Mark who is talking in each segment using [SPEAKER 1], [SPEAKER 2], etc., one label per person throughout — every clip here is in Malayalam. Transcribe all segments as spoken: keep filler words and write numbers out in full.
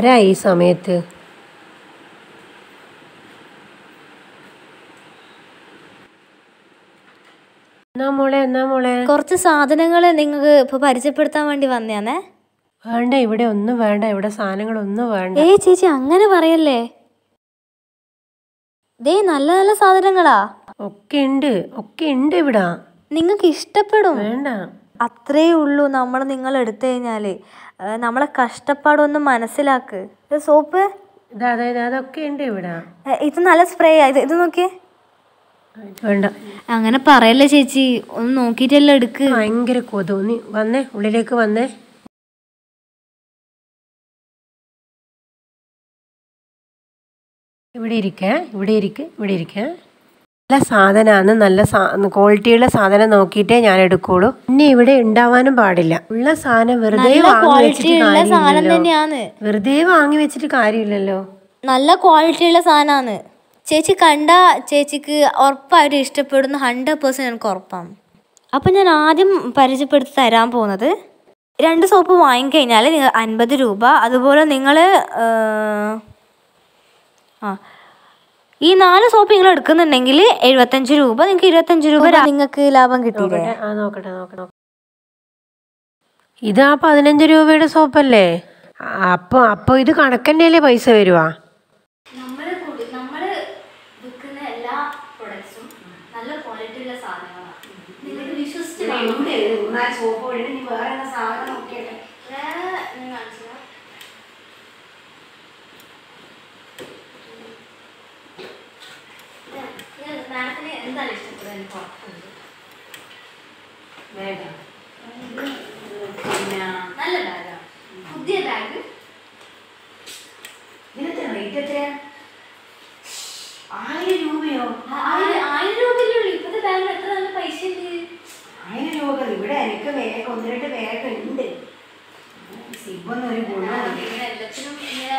[SPEAKER 1] ആരാ ഈ സമയത്ത്? എന്നാ മോളെ എന്നാ മോളെ
[SPEAKER 2] കുറച്ച് സാധനങ്ങൾ നിങ്ങൾക്ക് ഇപ്പൊ പരിചയപ്പെടുത്താൻ വേണ്ടി വന്നയാന്നേ.
[SPEAKER 1] വേണ്ട, ഇവിടെ ഒന്നും വേണ്ട, ഇവിടെ സാധനങ്ങളൊന്നും വേണ്ട.
[SPEAKER 2] ഏയ് ചേച്ചി അങ്ങനെ പറയല്ലേ, ദേ നല്ല നല്ല സാധനങ്ങളാ.
[SPEAKER 1] ഒക്കെ ഉണ്ട്, ഒക്കെ ഉണ്ട് ഇവിടെ.
[SPEAKER 2] നിങ്ങൾക്ക് ഇഷ്ടപ്പെടും.
[SPEAKER 1] വേണ്ട,
[SPEAKER 2] അത്രേ ഉള്ളൂ. നമ്മൾ നിങ്ങൾ എടുത്തു കഴിഞ്ഞാല് നമ്മളെ കഷ്ടപ്പാടൊന്നും മനസ്സിലാക്ക്. ഇത് സോപ്പ്,
[SPEAKER 1] അതൊക്കെ ഉണ്ട് ഇവിടെ.
[SPEAKER 2] ഇത് നല്ല സ്പ്രേ ആ. ഇത് ഇത് നോക്കിയേ.
[SPEAKER 1] വേണ്ട,
[SPEAKER 2] അങ്ങനെ പറയല്ലേ ചേച്ചി, ഒന്ന് നോക്കിട്ടല്ലോ എടുക്ക്.
[SPEAKER 1] ഭയങ്കര കൊതു. നീ വന്നേ, ഉള്ളിലേക്ക് വന്നേ. ഇവിടെ ഇരിക്കേ, ഇവിടെ ഇരിക്ക്, ഇവിടെ ഇരിക്കേ. നല്ല സാധനമാണ്, നല്ല സാ ക്വാളിറ്റിയുള്ള സാധനം നോക്കിയിട്ടേ ഞാൻ എടുക്കുള്ളൂ. ഇനി ഇവിടെ ഉണ്ടാവാനും പാടില്ല. ഉള്ള സാധനം വെറുതെ വാങ്ങി വെച്ചിട്ട് കാര്യമില്ലല്ലോ. വെറുതെ വാങ്ങി വെച്ചിട്ട് കാര്യമില്ലല്ലോ.
[SPEAKER 2] നല്ല ക്വാളിറ്റിയുള്ള സാധനമാണ്. ചേച്ചി കണ്ട ചേച്ചിക്ക് ഉറപ്പായിട്ട് ഇഷ്ടപ്പെടുന്ന ഹൺഡ്രഡ് പേഴ്സൻറ്റ് എനിക്ക് ഉറപ്പാണ്. അപ്പം ഞാൻ ആദ്യം പരിചയപ്പെടുത്തി തരാൻ പോകുന്നത്, രണ്ട് സോപ്പ് വാങ്ങിക്കഴിഞ്ഞാൽ നിങ്ങൾ അൻപത് രൂപ. അതുപോലെ നിങ്ങൾ ആ ഈ നാല് സോപ്പ് നിങ്ങൾ എടുക്കുന്നുണ്ടെങ്കിൽ എഴുപത്തഞ്ച് രൂപ. നിങ്ങൾക്ക് ഇരുപത്തഞ്ച് രൂപ നിങ്ങൾക്ക് ലാഭം കിട്ടിയില്ലേ?
[SPEAKER 1] നോക്കട്ടെ നോക്കട്ടെ. ഇതാ പതിനഞ്ച് രൂപയുടെ സോപ്പല്ലേ? അപ്പൊ അപ്പൊ ഇത് കണക്കന്നെയല്ലേ പൈസ വരുവാ?
[SPEAKER 2] നല്ല ക്വാളിറ്റിയുള്ള സാധനങ്ങളാണ്. നിങ്ങൾക്ക് വിശ്വസിച്ച് മാഡത്തിന് എന്താണ് ഇഷ്ടപ്പെടുന്നത്? എനിക്ക് ഉറപ്പുണ്ട്. നല്ല ബാഗാണ്, പുതിയ ബാഗ്. ഇതിനത്തെ റേറ്റ് എത്രയാ? ആയിരം രൂപയോ? ആയിരം രൂപയല്ലേ ഉള്ളൂ. ഇപ്പത്തെ ബാഗിന് എത്ര നല്ല പൈസ ഉണ്ട്? ആയിരം രൂപ. ഇവിടെ എനിക്ക് വേഗം ഒന്ന് രണ്ട് ബാഗ് ഉണ്ട്. എല്ലാത്തിനും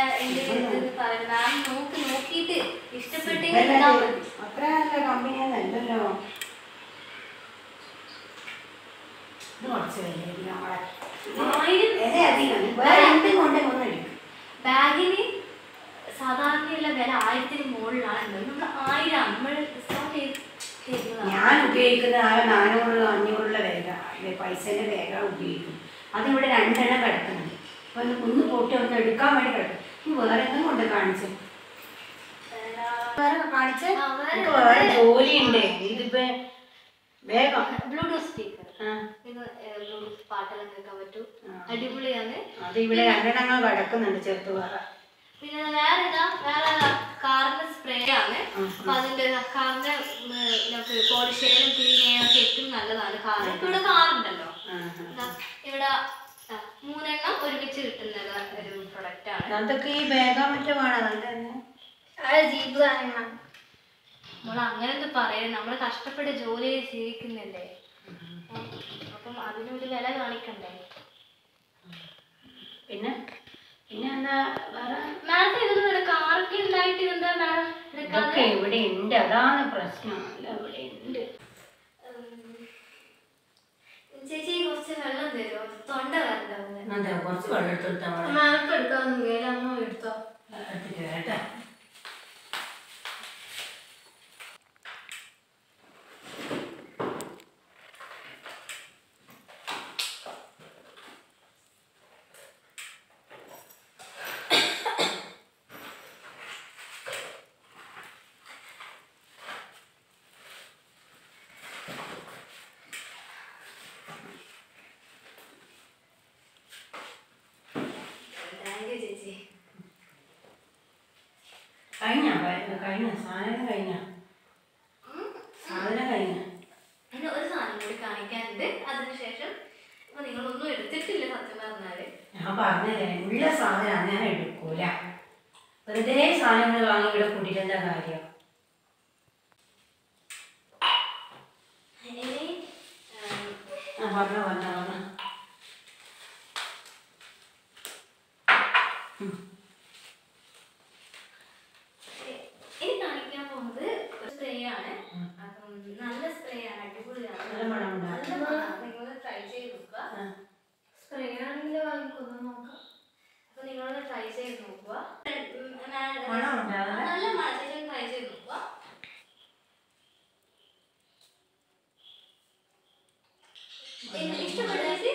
[SPEAKER 2] നോക്കി നോക്കിയിട്ട് ഇഷ്ടപ്പെട്ടെങ്കിൽ
[SPEAKER 1] അത്ര നല്ല കമ്പനിയൊന്നല്ലോ.
[SPEAKER 2] ബാഗിന് സാധാരണയുള്ള വില ആയിരത്തിന് മുകളിലാണ്. നമ്മൾ ആയിരം നമ്മൾ ഡിസ്കൗണ്ട് ചെയ്ത്
[SPEAKER 1] ഞാൻ ഉപയോഗിക്കുന്ന ആ നാനൂറ് അഞ്ഞൂറുള്ള ബാഗ പൈസേൻ്റെ ബാഗാണ് ഉപയോഗിക്കുന്നത്. അതിവിടെ രണ്ടെണ്ണം കിടക്കുന്നുണ്ട്. അപ്പൊ ഒന്ന് കുന്ന് പൊട്ടി ഒന്ന് എടുക്കാൻ വേണ്ടി കിടക്കും. ഈ വേറെ ഒന്നും കൊണ്ട് കാണിച്ചു കാണിച്ച് വേറെ ജോലിയുണ്ട്. ഇതിപ്പോ വേഗം
[SPEAKER 2] ബ്ലൂടൂത്ത് സ്പീക്കർ, ബ്ലൂടൂത്ത് പാട്ടെല്ലാം കേൾക്കാൻ പറ്റും. അടിപൊളിയാണ്. അത്
[SPEAKER 1] ഇവിടെ രണ്ടെണ്ണങ്ങൾ കിടക്കുന്നുണ്ട് ചെറുത്ത് വേറെ.
[SPEAKER 2] പിന്നെ വേറെ ഇതാ വേറെ കാറിന്റെ സ്പ്രേ ആണ്. അപ്പൊ അതിന്റെ കാറിന്റെ നമുക്ക് പോളിഷ് ചെയ്യാനും ക്ലീൻ ചെയ്യാനൊക്കെ ഏറ്റവും നല്ലതാണ്. കാർ ഇവിടെ കാറുണ്ടല്ലോ, ഇവിടെ മൂന്നെണ്ണം ഒരുമിച്ച് കിട്ടുന്ന ഒരു പ്രൊഡക്റ്റ് ആണ്.
[SPEAKER 1] അതൊക്കെ ഈ ബാഗാ മറ്റോ വേണം.
[SPEAKER 2] ജീപ്പ് സാധനങ്ങളാണ്. നമ്മൾ അങ്ങനെയൊന്നും പറയാം, നമ്മൾ കഷ്ടപ്പെട്ട് ജോലി ചെയ്ത് ജീവിക്കുന്നില്ലേ, അപ്പം അതിനൊരു വില കാണിക്കണ്ടേ.
[SPEAKER 1] പിന്നെ പിന്നെ എന്താ വേറെ?
[SPEAKER 2] മാഡം ഇതൊന്നും കാറൊക്കെ ഉണ്ടായിട്ട് എന്താ മാഡം എടുക്കാതെ?
[SPEAKER 1] ഇവിടെ ഉണ്ട്, അതാണ് പ്രശ്നം. അല്ല ഇവിടെ ഉണ്ട്.
[SPEAKER 2] ചേച്ചി കുറച്ച് വെള്ളം തരുമോ? തൊണ്ട വരണ്ട.
[SPEAKER 1] കുറച്ച് വെള്ളം എടുത്തെടുത്താ
[SPEAKER 2] മാഡം എടുക്കാമെന്ന് അമ്മ എടുത്തോ?
[SPEAKER 1] കേട്ടാ കഴിഞ്ഞ കഴിഞ്ഞ സാധനം കഴിഞ്ഞ സാധനം കഴിഞ്ഞ
[SPEAKER 2] പിന്നെ ഒരു സാധനം കൂടി കാണിക്കാനുണ്ട്. അതിനുശേഷം ഇപ്പൊ നിങ്ങളൊന്നും എടുത്തിട്ടില്ല സത്യം പറഞ്ഞാല്.
[SPEAKER 1] ഞാൻ പറഞ്ഞതേ ഉള്ള സാധനം ഞാൻ എടുക്കൂല. വെറുതെ സാധനങ്ങൾ വാങ്ങി ഇവിടെ കൂട്ടിട്ട് എന്താ കാര്യം? പറഞ്ഞ പറഞ്ഞ പറഞ്ഞ
[SPEAKER 2] ഇനി കാണിക്കാൻ പോകുന്നത് സ്പ്രേ ആണ്. അപ്പം നല്ല സ്പ്രേ ആണ്, അടിപൊളിയാണ്. നിങ്ങൾ ട്രൈ ചെയ്ത് നോക്കുക. സ്പ്രേ ആണെങ്കിൽ വാങ്ങിക്കൊന്നു നോക്കാം. അപ്പൊ അപ്പോൾ നിങ്ങളൊന്ന് ട്രൈ ചെയ്ത് നോക്കുക. നല്ല മഴ ട്രൈ ചെയ്ത് നോക്കുക. ഇഷ്ടപ്പെട്ടു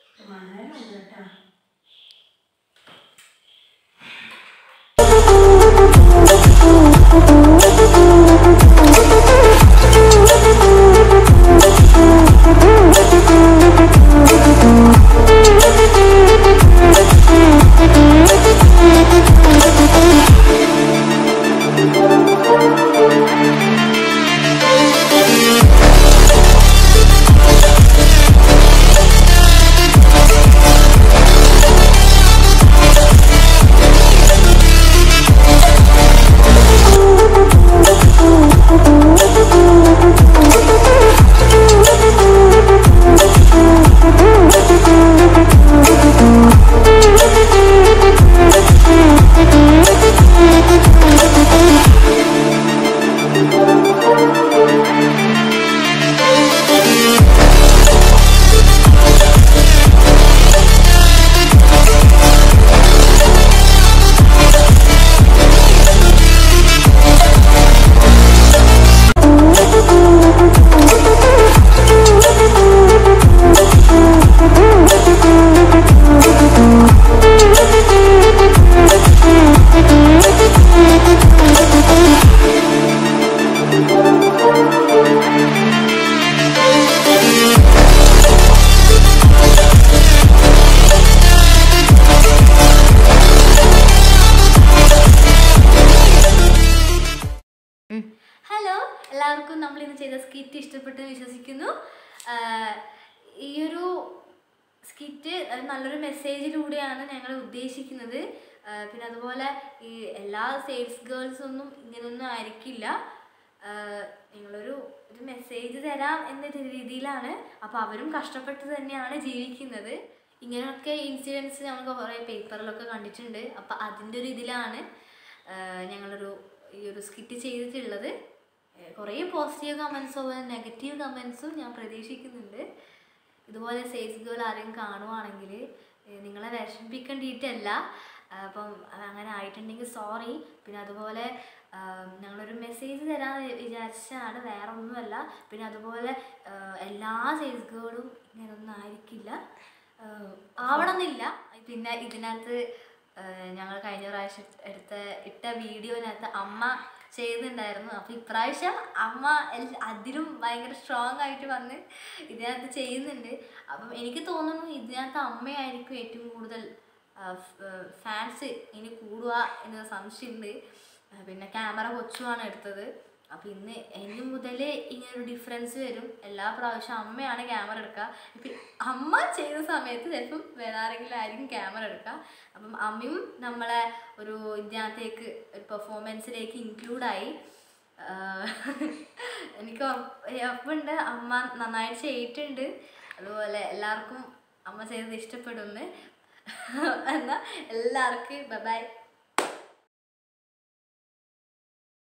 [SPEAKER 2] എല്ലാവർക്കും നമ്മൾ ഇന്ന് ചെയ്ത സ്കിറ്റ് ഇഷ്ടപ്പെട്ടു വിശ്വസിക്കുന്നു. ഈ ഒരു സ്കിറ്റ് നല്ലൊരു മെസ്സേജിലൂടെയാണ് ഞങ്ങൾ ഉദ്ദേശിക്കുന്നത്. പിന്നെ അതുപോലെ ഈ എല്ലാ സെയിൽസ് ഗേൾസൊന്നും ഇങ്ങനെയൊന്നും ആയിരിക്കില്ല. നിങ്ങളൊരു ഒരു മെസ്സേജ് തരാം എന്ന രീതിയിലാണ്. അപ്പോൾ അവരും കഷ്ടപ്പെട്ട് തന്നെയാണ് ജീവിക്കുന്നത്. ഇങ്ങനെയൊക്കെ ഇൻസിഡൻസ് ഞങ്ങൾക്ക് കുറേ പേപ്പറിലൊക്കെ കണ്ടിട്ടുണ്ട്. അപ്പോൾ അതിൻ്റെ ഒരു ഇതിലാണ് ഞങ്ങളൊരു ഈ ഒരു സ്കിറ്റ് ചെയ്തിട്ടുള്ളത്. കുറേ പോസിറ്റീവ് കമൻസോ നെഗറ്റീവ് കമൻസും ഞാൻ പ്രതീക്ഷിക്കുന്നുണ്ട്. ഇതുപോലെ സെയിൽസ് ഗേൾ ആരെങ്കിലും കാണുവാണെങ്കിൽ നിങ്ങളെ വിഷമിപ്പിക്കേണ്ടിയിട്ടല്ല. അപ്പം അങ്ങനെ ആയിട്ടുണ്ടെങ്കിൽ സോറി. പിന്നെ അതുപോലെ ഞങ്ങളൊരു മെസ്സേജ് തരാൻ വിചാരിച്ചാണ്, വേറെ ഒന്നുമല്ല. പിന്നെ അതുപോലെ എല്ലാ സെയിൽസ് ഗേളും ഇങ്ങനെയൊന്നും ആയിരിക്കില്ല, ആവണമെന്നില്ല. പിന്നെ ഇതിനകത്ത് ഞങ്ങൾ കഴിഞ്ഞ പ്രാവശ്യം എടുത്ത ഇട്ട വീഡിയോനകത്ത് അമ്മ ചെയ്യുന്നുണ്ടായിരുന്നു. അപ്പോൾ ഇപ്രാവശ്യം അമ്മ അതിലും ഭയങ്കര സ്ട്രോങ് ആയിട്ട് വന്ന് ഇതിനകത്ത് ചെയ്യുന്നുണ്ട്. അപ്പം എനിക്ക് തോന്നുന്നു ഇതിനകത്ത് അമ്മയായിരിക്കും ഏറ്റവും കൂടുതൽ ഫാൻസ് ഇനി കൂടുക എന്ന സംശയമുണ്ട്. പിന്നെ ക്യാമറ കൊച്ചുമാണ് എടുത്തത്. അപ്പോൾ ഇന്ന് ഇനി മുതൽ ഇങ്ങനൊരു ഡിഫറൻസ് വരും. എല്ലാ പ്രാവശ്യം അമ്മയാണ് ക്യാമറ എടുക്കുക. ഇപ്പം അമ്മ ചെയ്യുന്ന സമയത്ത് ചിലപ്പം വേറെ ആരെങ്കിലും ആയിരിക്കും ക്യാമറ എടുക്കുക. അപ്പം അമ്മയും നമ്മളെ ഒരു ഇതിനകത്തേക്ക് ഒരു പെർഫോമൻസിലേക്ക് ഇൻക്ലൂഡായി. എനിക്ക് ഉറപ്പുണ്ട് അമ്മ നന്നായിട്ട് ചെയ്തിട്ടുണ്ട്. അതുപോലെ എല്ലാവർക്കും അമ്മ ചെയ്തത് ഇഷ്ടപ്പെടുമെന്ന്. എന്നാൽ എല്ലാവർക്കും ബൈ ബൈ.